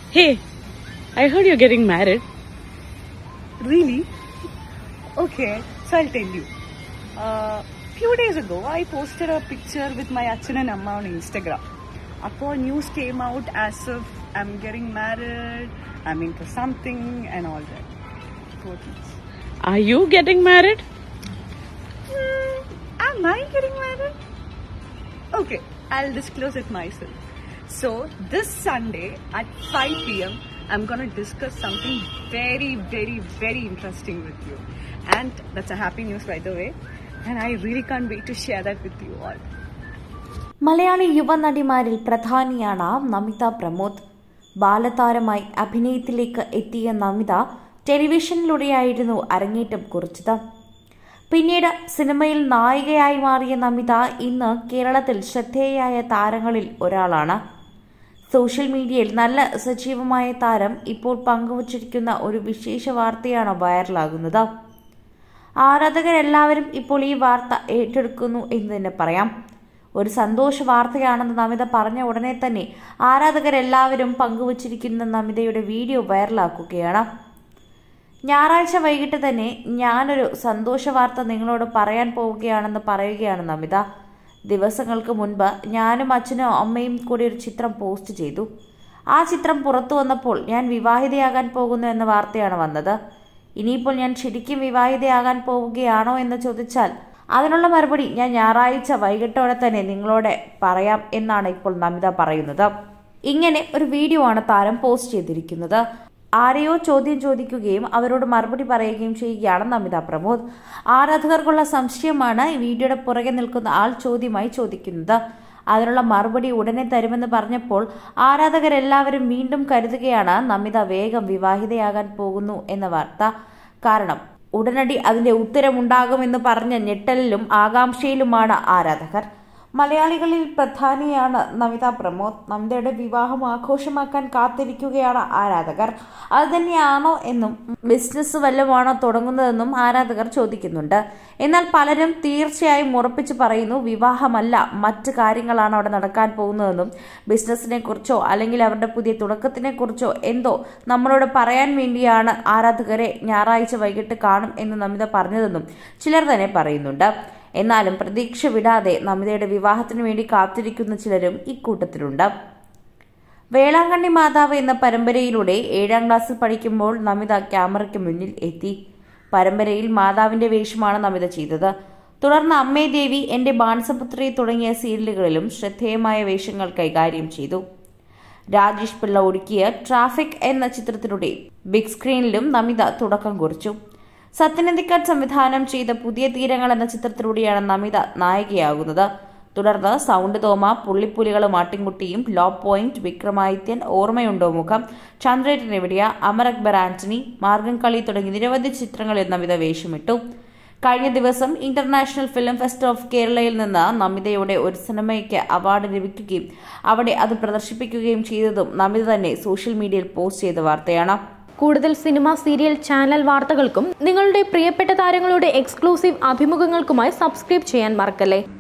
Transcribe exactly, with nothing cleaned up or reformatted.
Hey, I heard you're getting married. Really? Okay, so I'll tell you. A uh, few days ago, I posted a picture with my Achan and Amma on Instagram. Upon news came out as if I'm getting married, I'm into something and all that. Are you getting married? Hmm, am I getting married? Okay, I'll disclose it myself. So, this Sunday at five p m, I'm gonna discuss something very, very, very interesting with you. And that's a happy news, by the way. And I really can't wait to share that with you all. Malayali യുവനടിമാരിൽ പ്രധാനിയാണ് Namitha Pramod. ബാലതാരമായി അഭിനയത്തിലേക്ക് എത്തിയ നമിത ടെലിവിഷനിലൂടെയായിരുന്നു അരങ്ങേറ്റം കുറിച്ചത്. പിന്നീട് സിനിമയിൽ നായികയായി മാറിയ നമിത ഇന്ന് കേരളത്തിൽ ശ്രദ്ധേയയായ താരങ്ങളിൽ ഒരാളാണ്. സോഷ്യൽ മീഡിയയിൽ നല്ല സജീവമായ താരം ഇപ്പോൾ പങ്കുവച്ചിരിക്കുന്ന ഒരു വിശേഷ വാർത്തയാണ് വൈറലാകുന്നത്. ആരാധകരെല്ലാവരും ഇപ്പോൾ ഈ വാർത്ത ഏറ്റെടുക്കുന്നു എന്ന് തന്നെ പറയാം. ഒരു സന്തോഷ വാർത്തയാണെന്ന് നമിത പറഞ്ഞ ഉടനെ തന്നെ ആരാധകരെല്ലാവരും പങ്കുവച്ചിരിക്കുന്ന നമിതയുടെ വീഡിയോ വൈറലാക്കുകയാണ്. ഞായറാഴ്ച വൈകിട്ട് തന്നെ ഞാനൊരു സന്തോഷ വാർത്ത നിങ്ങളോട് പറയാൻ പോവുകയാണെന്ന് പറയുകയാണ് നമിത. ദിവസങ്ങൾക്ക് മുൻപ് ഞാനും അച്ഛനും അമ്മയും കൂടി ഒരു ചിത്രം പോസ്റ്റ് ചെയ്തു. ആ ചിത്രം പുറത്തു വന്നപ്പോൾ ഞാൻ വിവാഹിതയാകാൻ പോകുന്നു എന്ന വാർത്തയാണ് വന്നത്. ഇനിയിപ്പോൾ ഞാൻ ശരിക്കും വിവാഹിതയാകാൻ പോവുകയാണോ എന്ന് ചോദിച്ചാൽ അതിനുള്ള മറുപടി ഞാൻ ഞായറാഴ്ച വൈകിട്ടോടെ തന്നെ നിങ്ങളോട് പറയാം എന്നാണ് ഇപ്പോൾ നമിത പറയുന്നത്. ഇങ്ങനെ ഒരു വീഡിയോ ആണ് താരം പോസ്റ്റ് ചെയ്തിരിക്കുന്നത്. ആരെയോ ചോദ്യം ചോദിക്കുകയും അവരോട് മറുപടി പറയുകയും ചെയ്യുകയാണ് നമിത പ്രമോദ്. ആരാധകർക്കുള്ള സംശയമാണ് ഈ വീഡിയോയുടെ പുറകെ നിൽക്കുന്ന ആൾ ചോദ്യമായി ചോദിക്കുന്നത്. അതിനുള്ള മറുപടി ഉടനെ തരുമെന്ന് പറഞ്ഞപ്പോൾ ആരാധകരെല്ലാവരും വീണ്ടും കരുതുകയാണ് നമിത വേഗം വിവാഹിതയാകാൻ പോകുന്നു എന്ന വാർത്ത. കാരണം ഉടനടി അതിന്റെ ഉത്തരമുണ്ടാകുമെന്ന് പറഞ്ഞ ഞെട്ടലിലും ആകാംക്ഷയിലുമാണ് ആരാധകർ. മലയാളികളിൽ പ്രധാനിയാണ് നമിത പ്രമോദ്. നമിതയുടെ വിവാഹം ആഘോഷമാക്കാൻ കാത്തിരിക്കുകയാണ് ആരാധകർ. അത് തന്നെയാണോ എന്നും ബിസിനസ് വല്ലതുമാണോ തുടങ്ങുന്നതെന്നും ആരാധകർ ചോദിക്കുന്നുണ്ട്. എന്നാൽ പലരും തീർച്ചയായും ഉറപ്പിച്ചു പറയുന്നു വിവാഹമല്ല, മറ്റു കാര്യങ്ങളാണ് അവിടെ നടക്കാൻ പോകുന്നതെന്നും ബിസിനസിനെ കുറിച്ചോ അല്ലെങ്കിൽ അവരുടെ പുതിയ തുടക്കത്തിനെ കുറിച്ചോ എന്തോ നമ്മളോട് പറയാൻ വേണ്ടിയാണ് ആരാധകരെ ഞായറാഴ്ച വൈകിട്ട് കാണും എന്ന് നമിത പറഞ്ഞതെന്നും ചിലർ തന്നെ പറയുന്നുണ്ട്. എന്നാലും പ്രതീക്ഷ വിടാതെ നമിതയുടെ വിവാഹത്തിനു വേണ്ടി കാത്തിരിക്കുന്ന ചിലരും ഇക്കൂട്ടത്തിലുണ്ട്. വേളാങ്കണ്ണി മാതാവ് എന്ന പരമ്പരയിലൂടെ ഏഴാം ക്ലാസ്സിൽ പഠിക്കുമ്പോൾ നമിത ക്യാമറയ്ക്ക് മുന്നിൽ എത്തി. പരമ്പരയിൽ മാതാവിന്റെ വേഷമാണ് നമിത ചെയ്തത്. തുടർന്ന് അമ്മേ ദേവി, എന്റെ ബാണസപുത്രി തുടങ്ങിയ സീരിയലുകളിലും ശ്രദ്ധേയമായ വേഷങ്ങൾ കൈകാര്യം ചെയ്തു. രാജേഷ് പിള്ള ഒരുക്കിയ ട്രാഫിക് എന്ന ചിത്രത്തിലൂടെ ബിഗ് സ്ക്രീനിലും നമിത തുടക്കം കുറിച്ചു. സത്യനന്ദിക്കാട് സംവിധാനം ചെയ്ത പുതിയ തീരങ്ങൾ എന്ന ചിത്രത്തിലൂടെയാണ് നമിത നായികയാകുന്നത്. തുടർന്ന് സൗണ്ട് തോമ, പുള്ളിപ്പുലികളും ആട്ടിൻകുട്ടിയും, ലോ പോയിന്റ്, വിക്രമാദിത്യൻ, ഓർമ്മയുണ്ടോ മുഖം, ചന്ദ്രേട്ടൻ എവിടെയ, അമർ അക്ബർ ആന്റണി, മാർഗം കളി തുടങ്ങി നിരവധി ചിത്രങ്ങളിൽ നമിത വേഷമിട്ടു. കഴിഞ്ഞ ദിവസം ഇന്റർനാഷണൽ ഫിലിം ഫെസ്റ്റ് ഓഫ് കേരളയിൽ നിന്ന് നമിതയുടെ ഒരു സിനിമയ്ക്ക് അവാർഡ് ലഭിക്കുകയും അവിടെ അത് പ്രദർശിപ്പിക്കുകയും ചെയ്തതും നമിത തന്നെ സോഷ്യൽ മീഡിയയിൽ പോസ്റ്റ് ചെയ്ത വാർത്തയാണ്. കൂടുതൽ സിനിമ, സീരിയൽ, ചാനൽ വാർത്തകൾക്കും നിങ്ങളുടെ പ്രിയപ്പെട്ട താരങ്ങളുടെ എക്സ്ക്ലൂസീവ് അഭിമുഖങ്ങൾക്കുമായി സബ്സ്ക്രൈബ് ചെയ്യാൻ മറക്കല്ലേ.